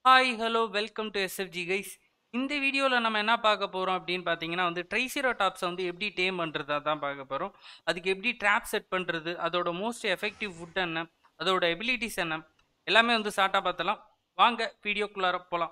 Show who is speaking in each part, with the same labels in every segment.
Speaker 1: Hi hello welcome to SFG guys. இந்த வீடியோவில் நம்ம என்ன பார்க்க போகிறோம் அப்படின்னு பார்த்தீங்கன்னா ட்ரைசிரோடாப்ஸை எப்படி டேம் பண்ணுறது அதான் பார்க்க போகிறோம். அதுக்கு எப்படி ட்ராப் செட் பண்ணுறது, அதோட மோஸ்ட் எஃபெக்டிவ் ஃபுட் என்ன, அதோட எபிலிட்டிஸ் என்ன, எல்லாமே ஷார்ட்டாக பார்த்தலாம். வாங்க வீடியோக்குள்ளார போகலாம்.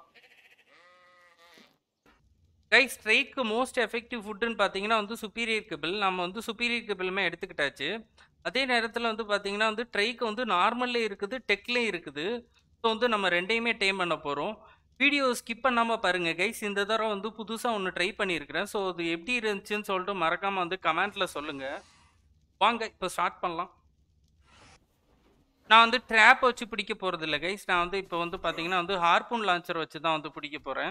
Speaker 1: கைஸ், ட்ரைக்கு மோஸ்ட் எஃபெக்டிவ் ஃபுட்டுன்னு பார்த்தீங்கன்னா சுப்பீரியர் கேபிள். நம்ம சுப்பீரியர் கேபிளுமே எடுத்துக்கிட்டாச்சு. அதே நேரத்தில் பார்த்தீங்கன்னா ட்ரைக்கு நார்மல்லே இருக்குது, டெக்லேயும் இருக்குது. ஸோ நம்ம ரெண்டையுமே டேம் பண்ண போகிறோம். வீடியோ ஸ்கிப் பண்ணாமல் பாருங்கள் கைஸ். இந்த தடவை புதுசாக ஒன்று ட்ரை பண்ணியிருக்கிறேன். ஸோ அது எப்படி இருந்துச்சுன்னு சொல்லிட்டு மறக்காமல் கமெண்ட்டில் சொல்லுங்கள். வாங்க இப்போ ஸ்டார்ட் பண்ணலாம். நான் ட்ராப் வச்சு பிடிக்க போகிறது இல்லை கைஸ். நான் இப்போ பார்த்தீங்கன்னா ஹார்பூன் லான்ச்சர் வச்சு தான் பிடிக்க போகிறேன்.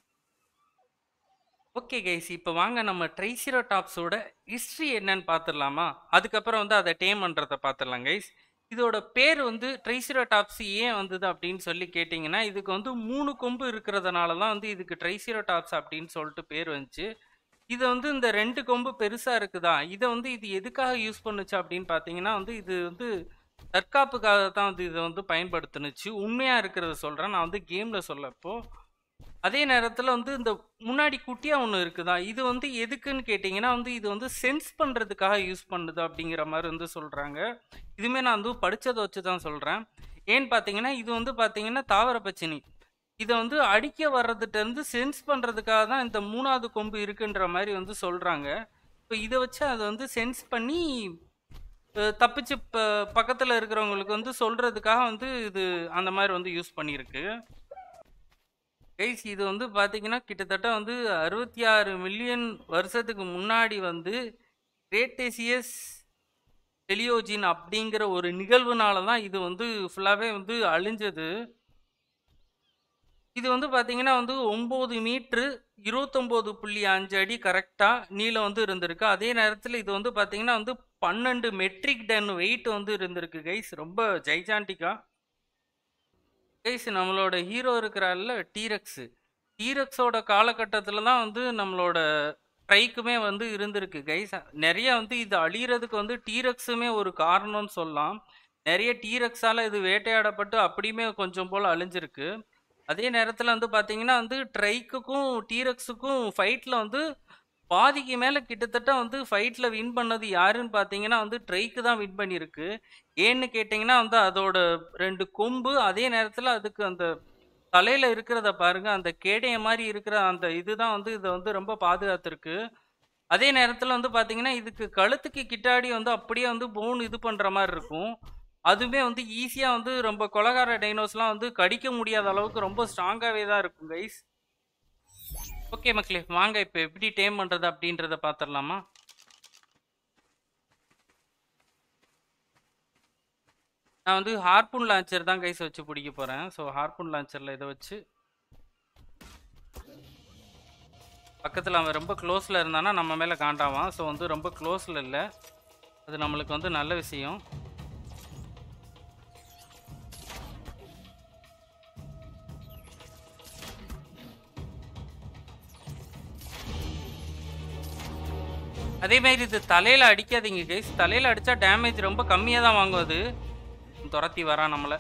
Speaker 1: ஓகே கைஸ், இப்போ வாங்க நம்ம ட்ரைசிரோடாப்ஸோட ஹிஸ்ட்ரி என்னன்னு பார்த்துடலாமா? அதுக்கப்புறம் அதை டேம் பண்ணுறதை பார்த்துடலாம் கைஸ். இதோட பேர் ட்ரைசிரோடாப்ஸ் ஏன் வந்தது அப்படின்னு சொல்லி கேட்டிங்கன்னா, இதுக்கு 3 கொம்பு இருக்கிறதுனால தான் இதுக்கு ட்ரைசிரோடாப்ஸ் அப்படின்னு சொல்லிட்டு பேர் வந்துச்சு. இது இந்த 2 கொம்பு பெருசாக இருக்குதா, இதை இது எதுக்காக யூஸ் பண்ணுச்சு அப்படின்னு பார்த்தீங்கன்னா இது தற்காப்புக்காக தான் இதை பயன்படுத்துனுச்சு. உண்மையாக இருக்கிறத சொல்கிறேன், நான் கேமில் சொல்லப்போ. அதே நேரத்தில் இந்த முன்னாடி குட்டியாக ஒன்று இருக்குதா, இது எதுக்குன்னு கேட்டிங்கன்னா இது சென்ஸ் பண்ணுறதுக்காக யூஸ் பண்ணுது அப்படிங்கிற மாதிரி சொல்கிறாங்க. இதுவுமே நான் படித்ததை வச்சு தான் சொல்கிறேன். ஏன்னு பார்த்தீங்கன்னா இது பார்த்தீங்கன்னா தாவர பச்சினி. இதை அடிக்க வர்றதுட்டேருந்து சென்ஸ் பண்ணுறதுக்காக தான் இந்த 3வது கொம்பு இருக்குன்ற மாதிரி சொல்கிறாங்க. இப்போ இதை வச்சு அதை சென்ஸ் பண்ணி தப்பிச்சு பக்கத்தில் இருக்கிறவங்களுக்கு சொல்கிறதுக்காக இது அந்த மாதிரி யூஸ் பண்ணியிருக்கு. கைஸ், இது பார்த்தீங்கன்னா கிட்டத்தட்ட 66 மில்லியன் வருஷத்துக்கு முன்னாடி கிரேட்டேசியஸ் டெலியோஜின் அப்படிங்கிற ஒரு நிகழ்வுனால தான் இது ஃபுல்லாகவே அழிஞ்சது. இது பார்த்தீங்கன்னா 9 மீட்ரு 29.5 அடி கரெக்டாக நீளம் இருந்திருக்கு. அதே நேரத்தில் இது பார்த்தீங்கன்னா 12 மெட்ரிக் டன் வெயிட் இருந்திருக்கு கைஸ். ரொம்ப ஜைஜாண்டிக்காக. கைஸ், நம்மளோட ஹீரோ இருக்கிறாள்ல டீரக்ஸு, டீரக்ஸோட காலகட்டத்தில் தான் நம்மளோட ட்ரைக்குமே இருந்திருக்கு கைஸ். நிறைய இது அழிகிறதுக்கு டீரக்ஸுமே ஒரு காரணம்னு சொல்லலாம். நிறைய டீரக்ஸால் இது வேட்டையாடப்பட்டு அப்படியுமே கொஞ்சம் போல் அழிஞ்சிருக்கு. அதே நேரத்தில் பார்த்தீங்கன்னா ட்ரைக்குக்கும் டீரக்ஸுக்கும் ஃபைட்டில் பாதிக்கு மேலே கிட்டத்தட்ட ஃபைட்டில் வின் பண்ணது யாருன்னு பார்த்தீங்கன்னா ட்ரைக்கு தான் வின் பண்ணியிருக்கு. ஏன்னு கேட்டிங்கன்னா அதோட 2 கொம்பு, அதே நேரத்தில் அதுக்கு அந்த தலையில் இருக்கிறத பாருங்கள், அந்த கேடைய மாதிரி இருக்கிற அந்த இதுதான் இதை ரொம்ப பாதுகாத்துருக்கு. அதே நேரத்தில் பார்த்தீங்கன்னா இதுக்கு கழுத்துக்கு கிட்டாடி அப்படியே போன் இது பண்ணுற மாதிரி இருக்கும். அதுவுமே ஈஸியாக ரொம்ப கொலகார டைனோஸ்லாம் கடிக்க முடியாத அளவுக்கு ரொம்ப ஸ்ட்ராங்காகவே தான் இருக்கும் கைஸ். ஓகே மக்களே, வாங்க இப்போ எப்படி டேம் பண்ணுறது அப்படின்றத பார்த்துடலாமா? நான் ஹார்பூன் லான்ச்சர் தான் கைஸ் வச்சு பிடிக்க போகிறேன். ஸோ ஹார்பூன் லான்ச்சரில் இதை வச்சு பக்கத்தில் அவன் ரொம்ப க்ளோஸில் இருந்தானா நம்ம மேலே காண்டாவான். ஸோ ரொம்ப க்ளோஸில் இல்லை, அது நம்மளுக்கு நல்ல விஷயம். அதேமாரி இது தலையில் அடிக்காதீங்க கைஸ். தலையில் அடித்தா டேமேஜ் ரொம்ப கம்மியாக தான் வாங்கும். அது துரத்தி வரான் நம்மளை.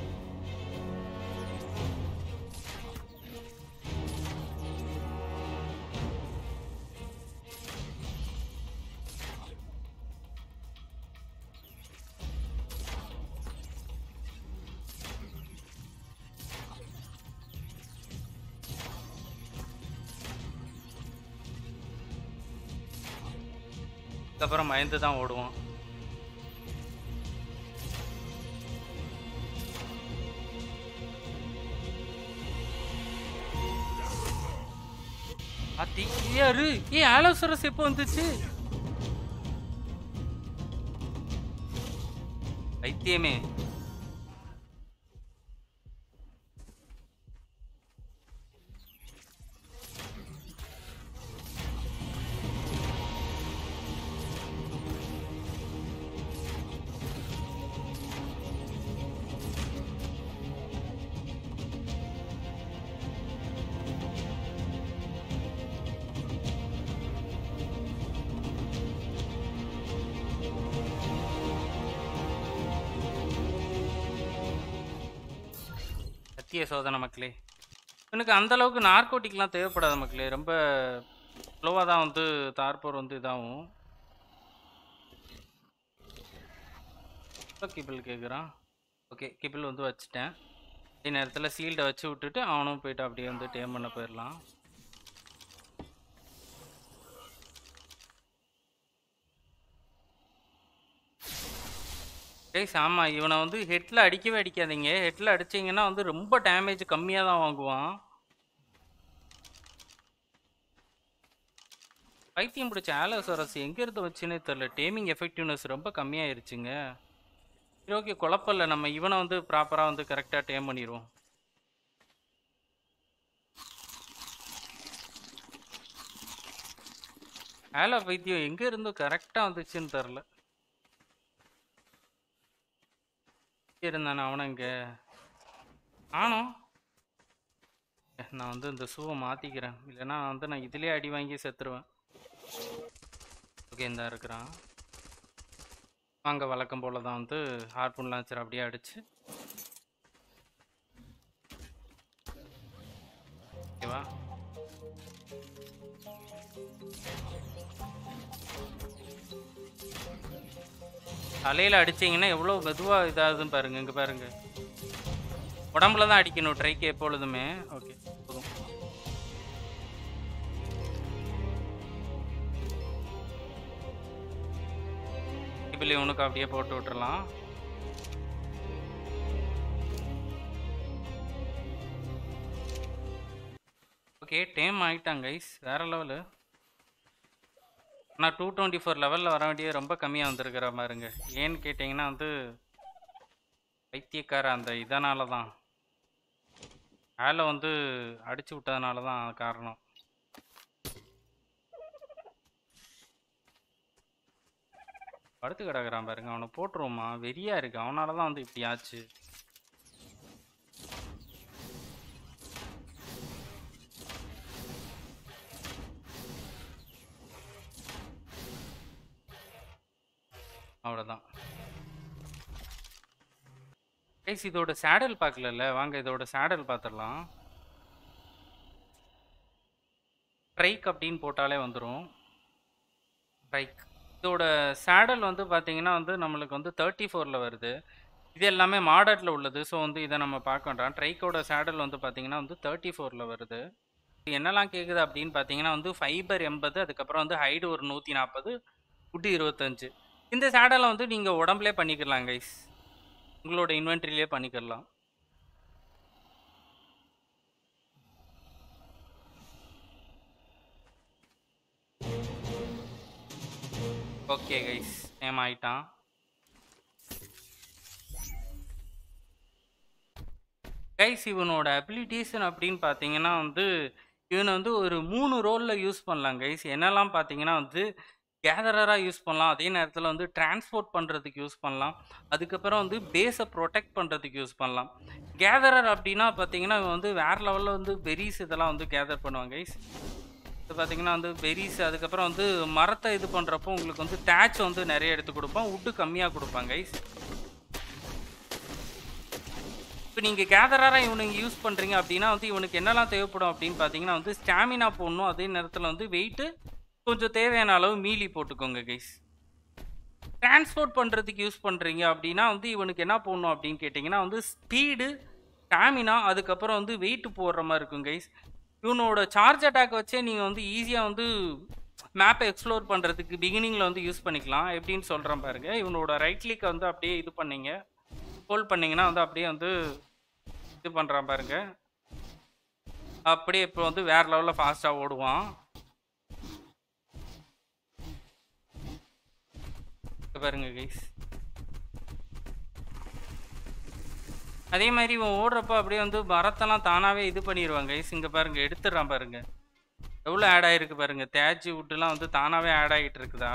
Speaker 1: அதுக்கப்புறம் பயந்து தான் ஓடுவோம். யாரு ஆலோசரஸ் எப்போ வந்துச்சு? வைத்தியமே. சத்திய சோதனை மக்களே. எனக்கு அந்த அளவுக்கு நார்கோட்டிக்லாம் தேவைப்படாது மக்களே. ரொம்ப ஸ்லோவாக தான் வந்து தார்போர் வந்து இதாகும். இப்போ கிபிள் கேட்குறான். ஓகே, கிபிள் வந்து வச்சுட்டேன். அதே நேரத்தில் சீல்டை வச்சு விட்டுட்டு அவனும் போயிட்டு அப்படியே வந்து டேம் பண்ண போயிடலாம். கைஸ் ஆமாம், இவனை வந்து ஹெட்டில் அடிக்கவே அடிக்காதீங்க. ஹெட்டில் அடிச்சிங்கன்னா வந்து ரொம்ப டேமேஜ் கம்மியாக தான் வாங்குவான். பைத்தியம் பிடிச்ச ஆலோசரஸ் எங்கேருந்து வச்சுன்னே தெரில. டேமிங் எஃபெக்டிவ்னஸ் ரொம்ப கம்மியாயிருச்சுங்க. சரி ஓகே, குழப்பம் இல்லை. நம்ம இவனை வந்து ப்ராப்பராக வந்து கரெக்டாக டேம் பண்ணிடுவோம். ஆலோ பைத்தியம் எங்கே இருந்தும் கரெக்டாக வந்துச்சுன்னு தெரில. இருந்தானே அவனை இங்கே ஆனோம். நான் வந்து இந்த ஷூவை மாற்றிக்கிறேன், இல்லைன்னா வந்து நான் இதிலே அடி வாங்கி செத்துருவேன். ஓகே, இந்த இருக்கிறான். வாங்க, வழக்கம் போல தான் வந்து ஹார்பூன் லான்ச்சர் அப்படியே அடிச்சு. ஓகேவா? தலையில் அடிச்சிங்கன்னா எவ்வளோ மெதுவாக இதாகுதுன்னு பாருங்க. இங்கே பாருங்க, உடம்புல தான் அடிக்கணும் ட்ரைக்கு எப்பொழுதுமே. ஓகே போதும். இப்போ இவனுக்கு அப்படியே போட்டு விட்டுறலாம். ஓகே, டேம் ஆகிட்டாங்க கைஸ், வேற லெவலு. ஆனால் 224 லெவலில் வர வேண்டிய ரொம்ப கம்மியாக வந்திருக்கிற மாதிரிங்க. ஏன்னு கேட்டிங்கன்னா வந்து பைத்தியக்கார அந்த இதனால தான், ஆளை வந்து அடிச்சு விட்டதுனால தான் காரணம். படுத்து கிடக்குறான் பாருங்க, அவனை போட்டுருவோமா? வெறியா இருக்கு, அவனால தான் வந்து இப்படி ஆச்சு. அவ்வளோதான் கைஸ். இதோட சேடல் பார்க்கல, வாங்க இதோட சேடல் பார்த்துடலாம். ட்ரைக் அப்படின்னு போட்டாலே வந்துடும். ட்ரைக் இதோட சேடல் வந்து பார்த்தீங்கன்னா வந்து நம்மளுக்கு வந்து 34 வருது. இது எல்லாமே மாடலில் உள்ளது. ஸோ வந்து இதை நம்ம பார்க்க வேண்டாம். ட்ரைக்கோட சேடல் வந்து பார்த்தீங்கன்னா வந்து 34 வருது. என்னெல்லாம் கேட்குது அப்படின்னு பார்த்தீங்கன்னா வந்து ஃபைபர் 80, அதுக்கப்புறம் வந்து ஹைடு ஒரு 140, உட்டு 25. இந்த சேடலை வந்து நீங்கள் உடம்புலே பண்ணிக்கலாம் கைஸ், உங்களோட இன்வென்ட்ரியிலே பண்ணிக்கலாம். ஓகே கைஸ், நேம் ஆயிட்டான். கைஸ் இவனோட அபிலிட்டிஸ் அப்படின்னு பார்த்தீங்கன்னா வந்து இவனை வந்து ஒரு 3 ரோலில் யூஸ் பண்ணலாம் கைஸ். என்னெல்லாம் பார்த்தீங்கன்னா வந்து கேதரராக யூஸ் பண்ணலாம், அதே நேரத்தில் வந்து டிரான்ஸ்போர்ட் பண்ணுறதுக்கு யூஸ் பண்ணலாம், அதுக்கப்புறம் வந்து பேஸை ப்ரொடெக்ட் பண்ணுறதுக்கு யூஸ் பண்ணலாம். கேதரர் அப்படின்னா பார்த்தீங்கன்னா இவன் வந்து வேறு லெவலில் வந்து பெரிஸ் இதெல்லாம் வந்து கேதர் பண்ணுவாங்க கைஸ். இது பார்த்தீங்கன்னா வந்து பெரிஸ், அதுக்கப்புறம் வந்து மரத்தை இது பண்ணுறப்போ உங்களுக்கு வந்து தேட்ச் வந்து நிறைய எடுத்து கொடுப்பான், உட்டு கம்மியாக கொடுப்பாங்க கைஸ். இப்போ நீங்கள் கேதராக இவனுக்கு யூஸ் பண்ணுறீங்க அப்படின்னா வந்து இவனுக்கு என்னெல்லாம் தேவைப்படும் அப்படின்னு பார்த்தீங்கன்னா வந்து ஸ்டாமினா போடணும், அதே நேரத்தில் வந்து வெயிட்டு கொஞ்சம் தேவையான அளவு மீலி போட்டுக்கோங்க கைஸ். டிரான்ஸ்போர்ட் பண்ணுறதுக்கு யூஸ் பண்ணுறீங்க அப்படின்னா வந்து இவனுக்கு என்ன போடணும் அப்படின்னு கேட்டிங்கன்னா வந்து ஸ்பீடு, ஸ்டாமினா, அதுக்கப்புறம் வந்து வெயிட் போடுற மாதிரி இருக்கும் கைஸ். இவனோட சார்ஜ் அட்டாக் வச்சே நீங்கள் வந்து ஈஸியாக வந்து மேப்பை எக்ஸ்ப்ளோர் பண்ணுறதுக்கு பிகினிங்கில் வந்து யூஸ் பண்ணிக்கலாம். எப்படின்னு சொல்கிறேன் பாருங்கள். இவனோட ரைட் கிளிக்கை வந்து அப்படியே இது பண்ணிங்க, ஹோல்ட் பண்ணிங்கன்னா வந்து அப்படியே வந்து இது பண்ணுறான் பாருங்க, அப்படியே இப்போ வந்து வேறு லெவலில் ஃபாஸ்ட்டாக ஓடுவான் பாருங்க கைஸ். அதே மாதிரி இவன் ஓடுறப்போ அப்படியே வந்து மரத்தெல்லாம் தானாகவே இது பண்ணிடுவாங்க கைஸ். இங்கே பாருங்க, எடுத்துடுறான் பாருங்க, எவ்வளோ ஆட் ஆகிருக்கு பாருங்க. தேஜி விட்டுலாம் வந்து தானாகவே ஆட் ஆகிட்டு இருக்குதா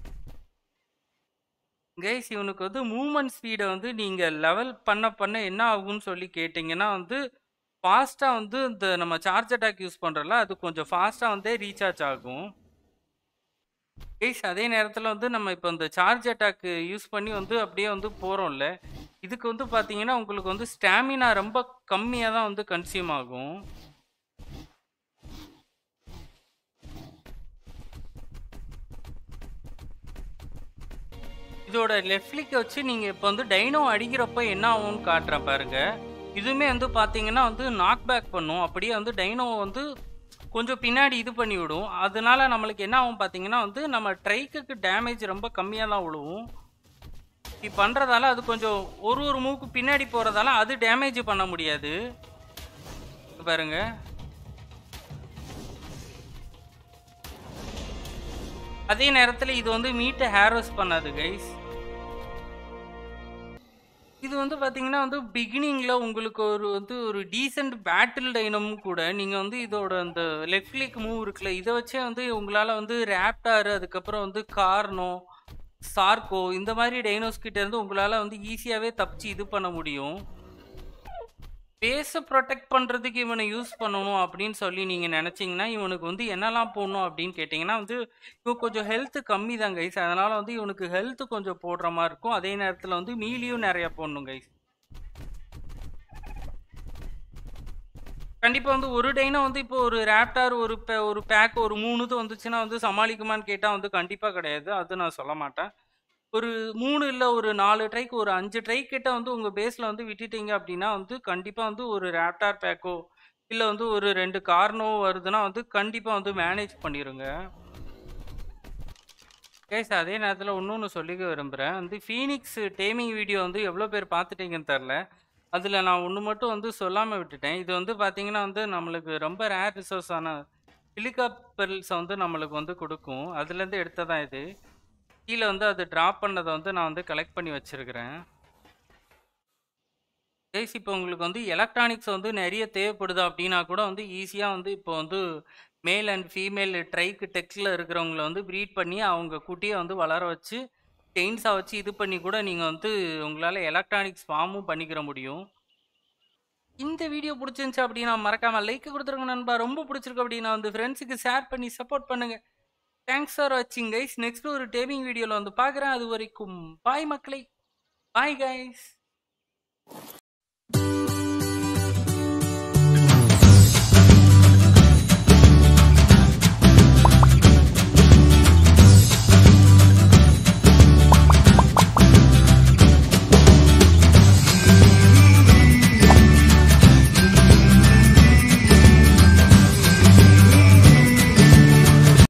Speaker 1: கைஸ். இவனுக்கு வந்து மூவ்மெண்ட் ஸ்பீடை வந்து நீங்கள் லெவல் பண்ண என்ன ஆகும்னு சொல்லி கேட்டிங்கன்னா வந்து ஃபாஸ்ட்டாக வந்து இந்த நம்ம சார்ஜ் அட்டாக் யூஸ் பண்ணுறோம்ல, அது கொஞ்சம் ஃபாஸ்ட்டாக வந்து ரீசார்ஜ் ஆகும் கைஸ். அதே நேரத்தில் வந்து நம்ம இப்போ இந்த சார்ஜ் அட்டாக் யூஸ் பண்ணி வந்து அப்படியே வந்து போகிறோம்ல, இதுக்கு வந்து பார்த்தீங்கன்னா உங்களுக்கு வந்து ஸ்டாமினா ரொம்ப கம்மியாக தான் வந்து கன்சியூம் ஆகும். இதோட லெஃப்ட் கிளிக் வச்சு நீங்கள் இப்போ வந்து டைனோ அடிக்கிறப்ப என்ன ஆகும்னு காட்டுறேன் பாருங்க. இதுவுமே வந்து பார்த்தீங்கன்னா வந்து நாக் பேக் பண்ணும். அப்படியே வந்து டைனோ வந்து கொஞ்சம் பின்னாடி இது பண்ணி விடும். அதனால நம்மளுக்கு என்ன ஆகும் பார்த்தீங்கன்னா வந்து நம்ம ட்ரைக்குக்கு டேமேஜ் ரொம்ப கம்மியாக தான் விழுவும். இப்படி பண்ணுறதால அது கொஞ்சம் ஒரு மூவுக்கு பின்னாடி போகிறதால அது டேமேஜ் பண்ண முடியாது. பாருங்க, அதே நேரத்தில் இது வந்து மீட்டை ஹேரோஸ் பண்ணாது கைஸ். இது வந்து பார்த்தீங்கன்னா வந்து பிகினிங்கில் உங்களுக்கு ஒரு டீசென்ட் பேட்டில் டைனமும் கூட நீங்கள் வந்து இதோட அந்த லெஃப்ட் கிளிக் மூவ் இருக்குல்ல, இதை வச்சே வந்து உங்களால் வந்து ரேப்டார், அதுக்கப்புறம் வந்து கார்னோ, சார்கோ இந்த மாதிரி டைனோஸ் கிட்ட இருந்து உங்களால் வந்து ஈஸியாகவே தப்பிச்சு இது பண்ண முடியும். பேஸை ப்ரொடெக்ட் பண்ணுறதுக்கு இவனை யூஸ் பண்ணணும் அப்படின்னு சொல்லி நீங்கள் நினச்சிங்கன்னா இவனுக்கு வந்து என்னெல்லாம் போடணும் அப்படின்னு கேட்டிங்கன்னா வந்து இவன் கொஞ்சம் ஹெல்த்து கம்மி தான் கைஸ். அதனால் வந்து இவனுக்கு ஹெல்த்து கொஞ்சம் போடுற மாதிரி இருக்கும். அதே நேரத்தில் வந்து மீலியும் நிறையா போடணும் கைஸ். கண்டிப்பாக வந்து ஒரு டைனா வந்து இப்போ ஒரு ரேப்டார் ஒரு பேக் ஒரு 3 இது வந்துச்சுன்னா வந்து சமாளிக்குமான்னு கேட்டால் வந்து கண்டிப்பாக கிடையாது. அது நான் சொல்ல மாட்டேன். ஒரு 3 இல்லை ஒரு 4 ட்ரைக்கு ஒரு 5 ட்ரைக் கிட்ட வந்து உங்கள் பேஸில் வந்து விட்டுட்டீங்க அப்படின்னா வந்து கண்டிப்பாக வந்து ஒரு ரேப்டார் பேக்கோ இல்லை வந்து ஒரு 2 கார்னோ வருதுன்னா வந்து கண்டிப்பாக வந்து மேனேஜ் பண்ணிடுங்க கேஸ். அதே நேரத்தில் இன்னொன்று சொல்லிக்க விரும்புகிறேன். வந்து ஃபீனிக்ஸ் டேமிங் வீடியோ வந்து எவ்வளோ பேர் பார்த்துட்டீங்கன்னு தெரில. அதில் நான் ஒன்று மட்டும் வந்து சொல்லாமல் விட்டுட்டேன். இது வந்து பார்த்தீங்கன்னா வந்து நம்மளுக்கு ரொம்ப ரேர் ரிசோர்ஸான சிலிக்கா பெர்ல்ஸை வந்து நம்மளுக்கு வந்து கொடுக்கும். அதுலேருந்து எடுத்ததான் இது. கீழே வந்து அது ட்ராப் பண்ணதை வந்து நான் வந்து கலெக்ட் பண்ணி வச்சுருக்கிறேன் கைஸ். இப்போ உங்களுக்கு வந்து எலக்ட்ரானிக்ஸ் வந்து நிறைய தேவைப்படுது அப்படின்னா கூட வந்து ஈஸியாக வந்து இப்போ வந்து மேல் அண்ட் ஃபீமேல் ட்ரைக்கு டெக்ஸில் இருக்கிறவங்கள வந்து ப்ரீட் பண்ணி அவங்க குட்டியை வந்து வளர வச்சு செயின்ஸாக வச்சு இது பண்ணி கூட நீங்கள் வந்து உங்களால் எலக்ட்ரானிக்ஸ் ஃபார்மும் பண்ணிக்கிற முடியும். இந்த வீடியோ பிடிச்சிருந்துச்சு அப்படின்னா மறக்காமல் லைக் கொடுத்துருங்க நண்பா. ரொம்ப பிடிச்சிருக்கு அப்படின்னா வந்து ஃப்ரெண்ட்ஸுக்கு ஷேர் பண்ணி சப்போர்ட் பண்ணுங்கள். தேங்க்ஸ் ஃபார் வாட்சிங் கைஸ். நெக்ஸ்ட் ஒரு டேமிங் வீடியோவில் வந்து பார்க்குறேன். அது வரைக்கும் பாய் மக்களை. Bye guys.